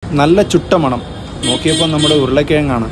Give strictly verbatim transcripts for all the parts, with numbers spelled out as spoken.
നല്ല ചുട്ട മണം. നോക്കിയപ്പോൾ നമ്മുടെ ഉരുളക്കിഴങ്ങാണ്.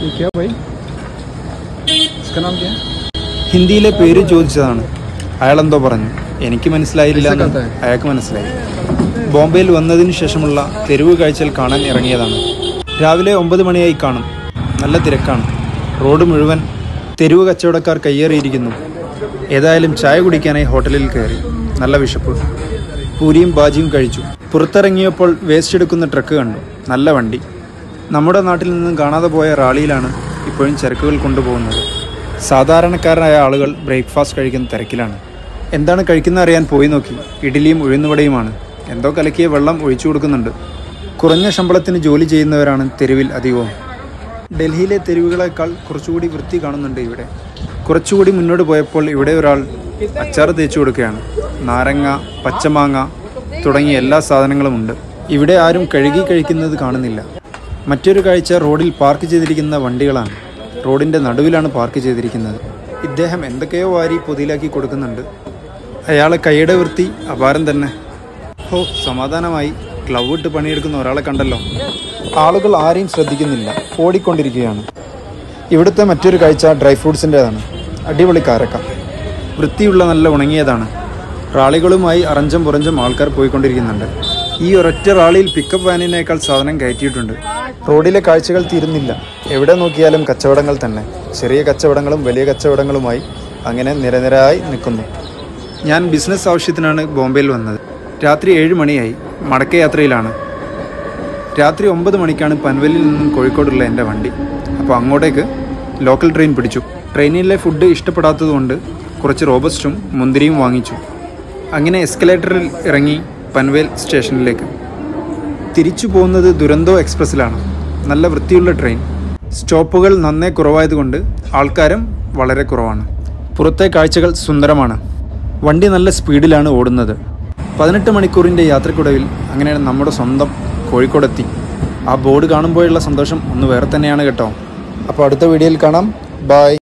ഹിന്ദിയിലെ പേര് ചോദിച്ചതാണ്. അയാളെന്തോ പറഞ്ഞു, എനിക്ക് മനസ്സിലായില്ല, അയാൾക്ക് മനസ്സിലായി. ബോംബെയിൽ വന്നതിന് ശേഷമുള്ള തെരുവ് കാഴ്ചകൾ കാണാൻ ഇറങ്ങിയതാണ്. രാവിലെ ഒമ്പത് മണിയായി കാണും. നല്ല തിരക്കാണ്. റോഡ് മുഴുവൻ തെരുവ് കച്ചവടക്കാർ കയ്യേറിയിരിക്കുന്നു. ഏതായാലും ചായ കുടിക്കാനായി ഹോട്ടലിൽ കയറി. നല്ല വിശപ്പ്. പൂരിയും ബാജിയും കഴിച്ചു. പുറത്തിറങ്ങിയപ്പോൾ വേസ്റ്റ് എടുക്കുന്ന ട്രക്ക് കണ്ടു. നല്ല വണ്ടി. നമ്മുടെ നാട്ടിൽ നിന്നും കാണാതെ പോയ റാളിയിലാണ് ഇപ്പോഴും ചരക്കുകൾ കൊണ്ടുപോകുന്നത്. സാധാരണക്കാരായ ആളുകൾ ബ്രേക്ക്ഫാസ്റ്റ് കഴിക്കുന്ന തിരക്കിലാണ്. എന്താണ് കഴിക്കുന്ന അറിയാൻ പോയി നോക്കി. ഇഡ്ഡലിയും ഉഴുന്നുവടയുമാണ്. എന്തോ കലക്കിയ വെള്ളം ഒഴിച്ചു കൊടുക്കുന്നുണ്ട്. കുറഞ്ഞ ശമ്പളത്തിന് ജോലി ചെയ്യുന്നവരാണ് തെരുവിൽ അധികവും. ഡൽഹിയിലെ തെരുവുകളേക്കാൾ കുറച്ചുകൂടി വൃത്തി കാണുന്നുണ്ട് ഇവിടെ. കുറച്ചുകൂടി മുന്നോട്ട് പോയപ്പോൾ ഇവിടെ ഒരാൾ അച്ചാർ തേച്ചു കൊടുക്കുകയാണ്. നാരങ്ങ, പച്ചമാങ്ങ തുടങ്ങിയ എല്ലാ സാധനങ്ങളുമുണ്ട്. ഇവിടെ ആരും കഴുകി കഴിക്കുന്നത് കാണുന്നില്ല. മറ്റൊരു കാഴ്ച റോഡിൽ പാർക്ക് ചെയ്തിരിക്കുന്ന വണ്ടികളാണ്. റോഡിൻ്റെ നടുവിലാണ് പാർക്ക് ചെയ്തിരിക്കുന്നത്. ഇദ്ദേഹം എന്തൊക്കെയോ വാരി പൊതിയിലാക്കി കൊടുക്കുന്നുണ്ട്. അയാളെ കൈയുടെ വൃത്തി അപാരം തന്നെ. ഓ, സമാധാനമായി. ഗ്ലൗ ഇട്ട് പണിയെടുക്കുന്ന ഒരാളെ കണ്ടല്ലോ. ആളുകൾ ആരെയും ശ്രദ്ധിക്കുന്നില്ല, ഓടിക്കൊണ്ടിരിക്കുകയാണ്. ഇവിടുത്തെ മറ്റൊരു കാഴ്ച ഡ്രൈ ഫ്രൂട്ട്സിൻ്റെതാണ്. അടിപൊളി കാരക്ക. വൃത്തിയുള്ള നല്ല ഉണങ്ങിയതാണ്. റാളികളുമായി അറഞ്ചം പുറഞ്ചം ആൾക്കാർ പോയിക്കൊണ്ടിരിക്കുന്നുണ്ട്. ഈ ഒരൊറ്റ റാളിയിൽ പിക്കപ്പ് വാനിനേക്കാൾ സാധനം കയറ്റിയിട്ടുണ്ട്. റോഡിലെ കാഴ്ചകൾ തീരുന്നില്ല. എവിടെ നോക്കിയാലും കച്ചവടങ്ങൾ തന്നെ. ചെറിയ കച്ചവടങ്ങളും വലിയ കച്ചവടങ്ങളുമായി അങ്ങനെ നിരനിരയായി നിൽക്കുന്നു. ഞാൻ ബിസിനസ് ആവശ്യത്തിനാണ് ബോംബെയിൽ വന്നത്. രാത്രി ഏഴ് മണിയായി. മടക്കയാത്രയിലാണ്. രാത്രി ഒമ്പത് മണിക്കാണ് പൻവേലിൽ നിന്നും കോഴിക്കോടുള്ള എൻ്റെ വണ്ടി. അപ്പോൾ അങ്ങോട്ടേക്ക് ലോക്കൽ ട്രെയിൻ പിടിച്ചു. ട്രെയിനിലെ ഫുഡ് ഇഷ്ടപ്പെടാത്തതുകൊണ്ട് കുറച്ച് റോബസ്റ്റും മുന്തിരിയും വാങ്ങിച്ചു. അങ്ങനെ എസ്കലേറ്ററിൽ ഇറങ്ങി പൻവേൽ സ്റ്റേഷനിലേക്ക്. തിരിച്ചു പോകുന്നത് ദുരന്തോ എക്സ്പ്രസ്സിലാണ്. നല്ല വൃത്തിയുള്ള ട്രെയിൻ. സ്റ്റോപ്പുകൾ നന്നേ കുറവായതുകൊണ്ട് ആൾക്കാരും വളരെ കുറവാണ്. പുറത്തെ കാഴ്ചകൾ സുന്ദരമാണ്. വണ്ടി നല്ല സ്പീഡിലാണ് ഓടുന്നത്. പതിനെട്ട് മണിക്കൂറിൻ്റെ യാത്രക്കുടവിൽ അങ്ങനെ നമ്മുടെ സ്വന്തം കോഴിക്കോടെത്തി. ആ ബോർഡ് കാണുമ്പോഴുള്ള സന്തോഷം ഒന്ന് വേറെ തന്നെയാണ് കേട്ടോ. അപ്പോൾ അടുത്ത വീഡിയോയിൽ കാണാം. ബൈ.